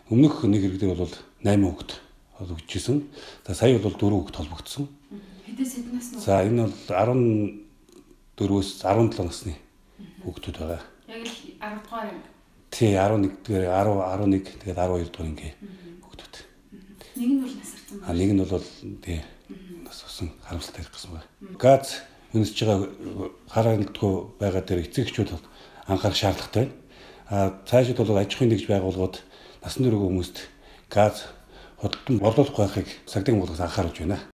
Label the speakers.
Speaker 1: Өмнөх нэг иргэдэр бол 8 хүүхэд холбогдчихсэн. За сая бол 4 хүүхэд холбогдсон.
Speaker 2: Хэдээс хэдэн насны?
Speaker 1: За энэ бол 14-өөс 17 насны хүүхдүүд байгаа.
Speaker 2: Яг л 10 дугаар анги.
Speaker 1: Тий 11-р 11 тэгээд 12 дугаар анги хүүхдүүд.
Speaker 2: Нэг нь бол насарсан байна.
Speaker 1: Нэг нь бол тий нас усан харамсалтай гэсэн байна. Газ үнэсж байгаа хараалтгүй байгаа дээр эцэгчүүд анхаарах шаардлагатай байна. Цаашид бол аж ахуйн нэгж байгууллагууд насан турш хүмүүст газ худалдан борлуулах байхыг цагдаагийн байгууллагаас анхааруулж байна.